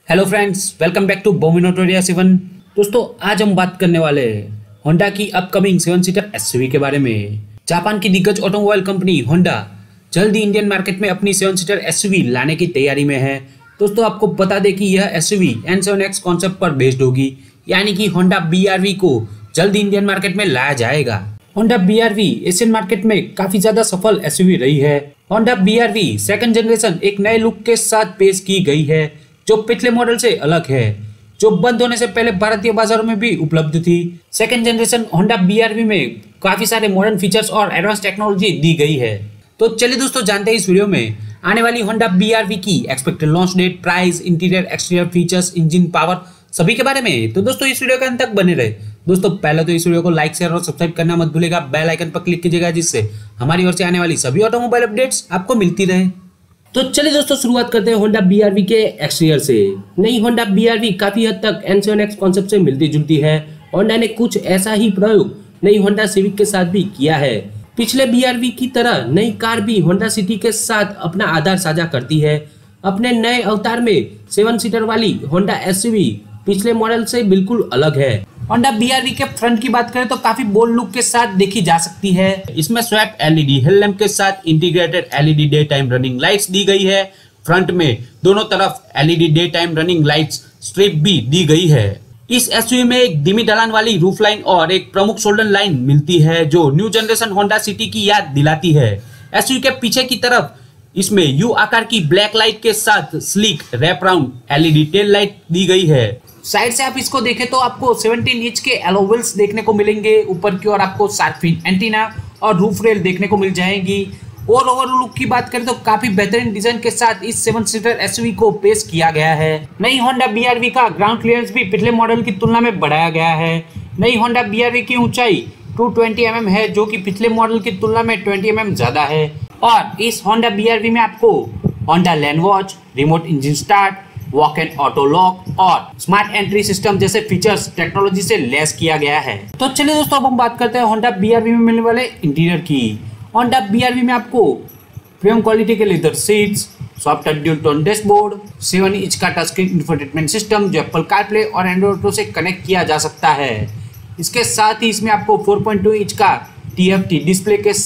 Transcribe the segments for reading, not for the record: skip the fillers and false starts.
Hello friends, welcome back to बोमिनो टोरिया 7। दोस्तों, आज हम बात करने वाले हैं होंडा की अपकमिंग 7 सीटर एसयूवी के बारे में। जापान की दिग्गज ऑटोमोबाइल कंपनी होंडा जल्दी इंडियन मार्केट में अपनी 7 सीटर एसयूवी लाने की तैयारी में है। दोस्तों, आपको बता दें कि यह एसयूवी N7X कॉन्सेप्ट पर बेस्ड होगी, यानी कि होंडा BRV को जल्दी इंडियन मार्केट में लाया जाएगा। होंडा BRV एशियन मार्केट में काफी ज्यादा सफल एसयूवी रही है। होंडा BRV सेकंड जनरेशन एक नए लुक के साथ पेश की गई है, जो पिछले मॉडल से अलग है, जो बंद होने से पहले भारतीय बाजारों में भी उपलब्ध थी। सेकंड जनरेशन होंडा BRV में काफी सारे मॉडर्न फीचर्स और एडवांस टेक्नोलॉजी दी गई है। तो चलिए दोस्तों, जानते हैं इस वीडियो में आने वाली होंडा BRV की expected launch date, price, interior exterior features, engine power, सभी के बारे में। तो दोस्तों, इस वीडियो के अंत तक बने रहे। दोस्तों, पहले तो इस वीडियो को लाइक, शेयर और सब्सक्राइब करना मत भूलिएगा। बेल आइकन पर क्लिक कीजिएगा, जिससे हमारी ओर से आने वाली सभी ऑटोमोबाइल अपडेट्स आपको मिलती रहे। तो चलिए दोस्तों, शुरुआत करते हैं होंडा BRV के एक्सटीरियर से। नई होंडा BRV काफी हद तक N7X कॉन्सेप्ट से मिलती जुलती है। होंडा ने कुछ ऐसा ही प्रयोग नई होंडा सिविक के साथ भी किया है। पिछले BRV की तरह नई कार भी होंडा सिटी के साथ अपना आधार साझा करती है। अपने नए अवतार में 7 सीटर वाली होंडा एसयूवी पिछले मॉडल से बिल्कुल अलग है। होंडा BRV के फ्रंट की बात करें तो काफी बोल्ड लुक के साथ देखी जा सकती है। इसमें स्वैप LED हेडलैम्प के साथ integrated LED day time running lights दी गई है। फ्रंट में दोनों तरफ LED day time running lights strip भी दी गई है। इस एसयूवी में एक धीमी ढलान वाली रूफ लाइन और एक प्रमुख शोल्डर लाइन मिलती है, जो न्यू जनरेशन होंडा सिटी की याद दिलाती है। एसयूवी के पीछे की तरफ इसमें यू आकार की ब्लैक लाइट के साथ sleek wrap round LED tail light दी गई है। साइड से आप इसको देखें तो आपको 17 इंच के एलो व्हील्स देखने को मिलेंगे। ऊपर की ओर आपको शार्क फिन एंटीना और रूफ रेल देखने को मिल जाएंगी। और ओवरऑल लुक की बात करें तो काफी बेहतरीन डिजाइन के साथ इस 7 सीटर एसयूवी को पेश किया गया है। नई होंडा BRV का ग्राउंड क्लियरेंस भी पिछले मॉडल की तुलना में बढ़ाया गया है। नई होंडा BRV की ऊंचाई 220 mm है, जो कि पिछले मॉडल की तुलना में 20 mm ज्यादा है। और इस होंडा BRV में आपको Honda lane watch, remote engine start, walk and auto lock और स्मार्ट एंट्री सिस्टम जैसे फीचर्स टेक्नोलॉजी से लेस किया गया है। तो चलिए दोस्तों, अब हम बात करते हैं होंडा BRV में मिलने वाले इंटीरियर की। होंडा BRV में आपको प्रीमियम क्वालिटी के leather seats, soft dual tone dashboard, 7 inch का टच स्क्रीन इंफोटेनमेंट सिस्टम जो एप्पल कारप्ले और एंड्रॉइड ऑटो से कनेक्ट किया जा सकता है। इसके साथ ही इसमें आपको 4.2 इंच का TFT डिस्प्ले के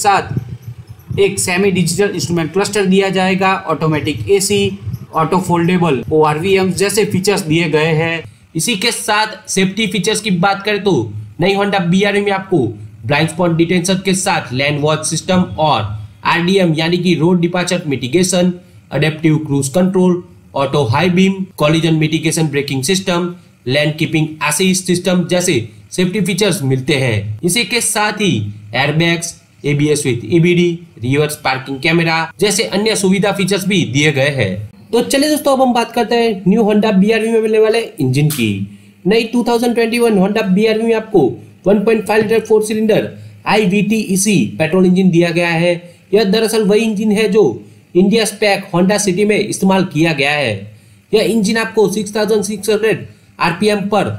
साथ एक सेमी डिजिटल इंस्ट्रूमेंट क्लस्टर दिया जाएगा। Automatic AC, auto foldable ORVM जैसे फीचर्स दिए गए हैं। इसी के साथ सेफ्टी फीचर्स की बात करें तो नई होंडा BRV में आपको ब्लाइंड स्पॉट डिटेंशन के साथ लैंड वॉच सिस्टम और RDM यानी कि road departure mitigation, adaptive cruise control, auto high beam, collision mitigation braking system, lane keeping assist system जैसे सेफ्टी फीचर्स मिलते हैं। इसी के साथ ही airbags, ABS with EBD, reverse parking camera जैसे अन्य सुविधा फीचर्स भी दिए गए हैं। तो चलिए दोस्तों, अब हम बात करते हैं न्यू होंडा BRV में मिलने वाले इंजन की। नई 2021 होंडा BRV में आपको 1.5 litre 4 cylinder IVTEC petrol engine दिया गया है। यह दरअसल वही इंजन है जो इंडिया स्पेक होंडा सिटी में इस्तेमाल किया गया है। यह इंजन आपको 6600 RPM पर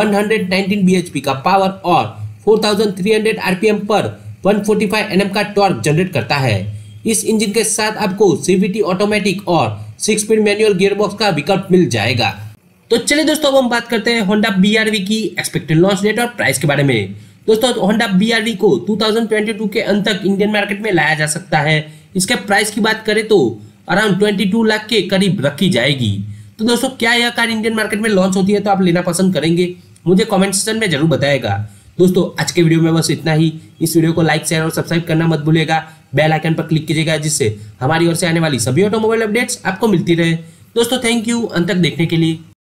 119 bhp का पावर और 4300 RPM पर 145 Nm का टॉर्क जनरेट करता है। इस इंजन के साथ आपको CVT ऑटोमेटिक और 6 स्पीड मैनुअल गियरबॉक्स का विकल्प मिल जाएगा। तो चलिए दोस्तों, अब हम बात करते हैं होंडा BRV की एक्सपेक्टेड लॉन्च डेट और प्राइस के बारे में। दोस्तों, होंडा BRV को 2022 के अंत तक इंडियन मार्केट में लाया जा सकता है। इसके प्राइस की बात करें तो अराउंड 22 लाख के करीब रखी जाएगी। तो दोस्तों, क्या यह कार इंडियन मार्केट में लॉन्च होती है तो आप लेना पसंद करेंगे? मुझे कॉमेंट सेक्शन में जरूर बताएगा। दोस्तों, आज के वीडियो में बस इतना ही। इस वीडियो को लाइक, शेयर और सब्सक्राइब करना मत भूलिएगा। बेल आइकन पर क्लिक कीजिएगा, जिससे हमारी ओर से आने वाली सभी ऑटोमोबाइल अपडेट्स आपको मिलती रहे। दोस्तों, थैंक यू अंत तक देखने के लिए।